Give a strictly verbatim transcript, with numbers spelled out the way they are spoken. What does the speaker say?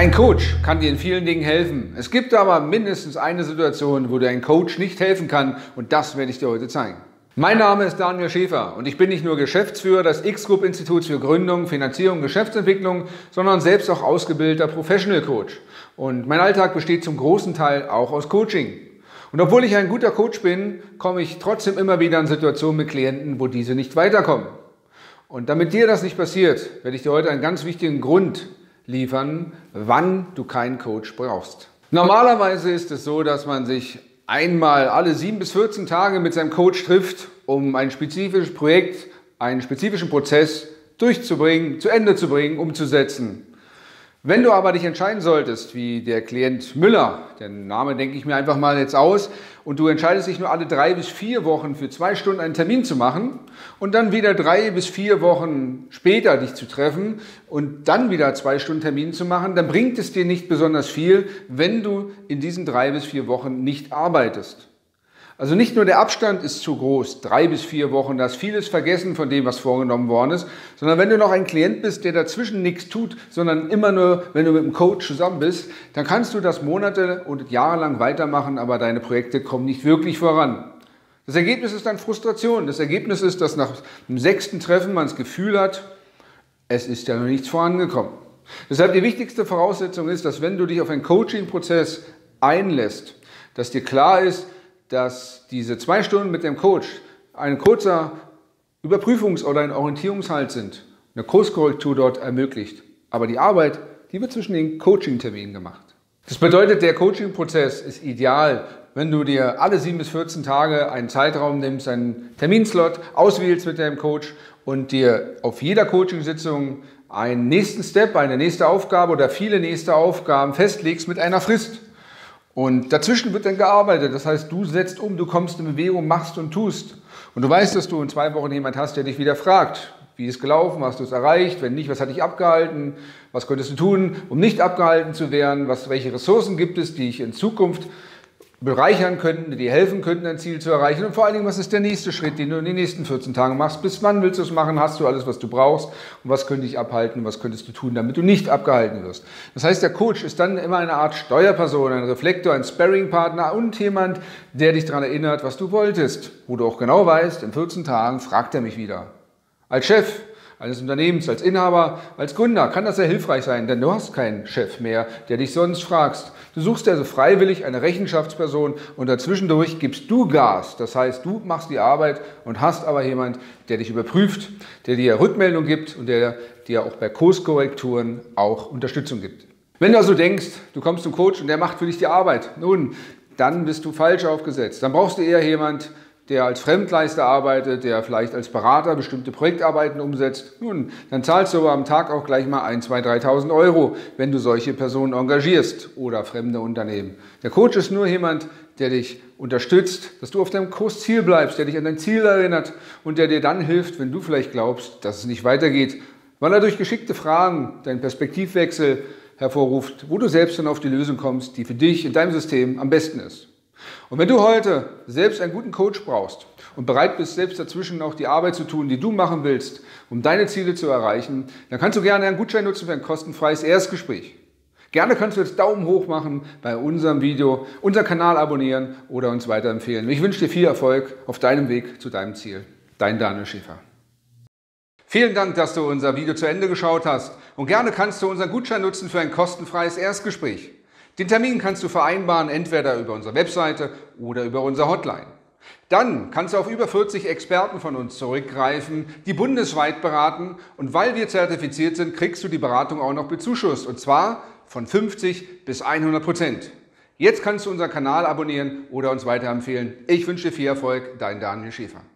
Ein Coach kann dir in vielen Dingen helfen. Es gibt aber mindestens eine Situation, wo dir ein Coach nicht helfen kann, und das werde ich dir heute zeigen. Mein Name ist Daniel Schäfer und ich bin nicht nur Geschäftsführer des X-Group Instituts für Gründung, Finanzierung und Geschäftsentwicklung, sondern selbst auch ausgebildeter Professional Coach. Und mein Alltag besteht zum großen Teil auch aus Coaching. Und obwohl ich ein guter Coach bin, komme ich trotzdem immer wieder in Situationen mit Klienten, wo diese nicht weiterkommen. Und damit dir das nicht passiert, werde ich dir heute einen ganz wichtigen Grund liefern, wann du keinen Coach brauchst. Normalerweise ist es so, dass man sich einmal alle sieben bis vierzehn Tage mit seinem Coach trifft, um ein spezifisches Projekt, einen spezifischen Prozess durchzubringen, zu Ende zu bringen, umzusetzen. Wenn du aber dich entscheiden solltest, wie der Klient Müller, den Namen denke ich mir einfach mal jetzt aus, und du entscheidest dich nur alle drei bis vier Wochen für zwei Stunden einen Termin zu machen und dann wieder drei bis vier Wochen später dich zu treffen und dann wieder zwei Stunden Termin zu machen, dann bringt es dir nicht besonders viel, wenn du in diesen drei bis vier Wochen nicht arbeitest. Also nicht nur der Abstand ist zu groß, drei bis vier Wochen, da ist vieles vergessen von dem, was vorgenommen worden ist, sondern wenn du noch ein Klient bist, der dazwischen nichts tut, sondern immer nur, wenn du mit dem Coach zusammen bist, dann kannst du das Monate und Jahre lang weitermachen, aber deine Projekte kommen nicht wirklich voran. Das Ergebnis ist dann Frustration. Das Ergebnis ist, dass nach dem sechsten Treffen man das Gefühl hat, es ist ja noch nichts vorangekommen. Deshalb die wichtigste Voraussetzung ist, dass wenn du dich auf einen Coaching-Prozess einlässt, dass dir klar ist, dass diese zwei Stunden mit dem Coach ein kurzer Überprüfungs- oder ein Orientierungshalt sind, eine Kurskorrektur dort ermöglicht. Aber die Arbeit, die wird zwischen den Coaching-Terminen gemacht. Das bedeutet, der Coaching-Prozess ist ideal, wenn du dir alle sieben bis vierzehn Tage einen Zeitraum nimmst, einen Terminslot auswählst mit deinem Coach und dir auf jeder Coaching-Sitzung einen nächsten Step, eine nächste Aufgabe oder viele nächste Aufgaben festlegst mit einer Frist. Und dazwischen wird dann gearbeitet, das heißt, du setzt um, du kommst in Bewegung, machst und tust. Und du weißt, dass du in zwei Wochen jemand hast, der dich wieder fragt, wie ist gelaufen, hast du es erreicht, wenn nicht, was hat dich abgehalten, was könntest du tun, um nicht abgehalten zu werden, was, welche Ressourcen gibt es, die dich in Zukunft bereichern könnten, die dir helfen könnten, dein Ziel zu erreichen, und vor allen Dingen, was ist der nächste Schritt, den du in den nächsten vierzehn Tagen machst, bis wann willst du es machen, hast du alles, was du brauchst und was könnte dich abhalten, was könntest du tun, damit du nicht abgehalten wirst. Das heißt, der Coach ist dann immer eine Art Steuerperson, ein Reflektor, ein Sparringpartner und jemand, der dich daran erinnert, was du wolltest, wo du auch genau weißt, in vierzehn Tagen fragt er mich wieder. Als Chef eines Unternehmens, als Inhaber, als Gründer kann das sehr hilfreich sein, denn du hast keinen Chef mehr, der dich sonst fragst. Du suchst also freiwillig eine Rechenschaftsperson und dazwischendurch gibst du Gas. Das heißt, du machst die Arbeit und hast aber jemand, der dich überprüft, der dir Rückmeldung gibt und der dir auch bei Kurskorrekturen auch Unterstützung gibt. Wenn du also denkst, du kommst zum Coach und der macht für dich die Arbeit, nun, dann bist du falsch aufgesetzt. Dann brauchst du eher jemand, der als Fremdleister arbeitet, der vielleicht als Berater bestimmte Projektarbeiten umsetzt. Nun, dann zahlst du aber am Tag auch gleich mal ein, zwei, dreitausend Euro, wenn du solche Personen engagierst oder fremde Unternehmen. Der Coach ist nur jemand, der dich unterstützt, dass du auf deinem Kursziel bleibst, der dich an dein Ziel erinnert und der dir dann hilft, wenn du vielleicht glaubst, dass es nicht weitergeht, weil er durch geschickte Fragen deinen Perspektivwechsel hervorruft, wo du selbst dann auf die Lösung kommst, die für dich in deinem System am besten ist. Und wenn du heute selbst einen guten Coach brauchst und bereit bist, selbst dazwischen auch die Arbeit zu tun, die du machen willst, um deine Ziele zu erreichen, dann kannst du gerne einen Gutschein nutzen für ein kostenfreies Erstgespräch. Gerne kannst du jetzt Daumen hoch machen bei unserem Video, unseren Kanal abonnieren oder uns weiterempfehlen. Ich wünsche dir viel Erfolg auf deinem Weg zu deinem Ziel. Dein Daniel Schäfer. Vielen Dank, dass du unser Video zu Ende geschaut hast und gerne kannst du unseren Gutschein nutzen für ein kostenfreies Erstgespräch. Den Termin kannst du vereinbaren, entweder über unsere Webseite oder über unsere Hotline. Dann kannst du auf über vierzig Experten von uns zurückgreifen, die bundesweit beraten, und weil wir zertifiziert sind, kriegst du die Beratung auch noch bezuschusst, und zwar von fünfzig bis hundert Prozent. Jetzt kannst du unseren Kanal abonnieren oder uns weiterempfehlen. Ich wünsche dir viel Erfolg, dein Daniel Schäfer.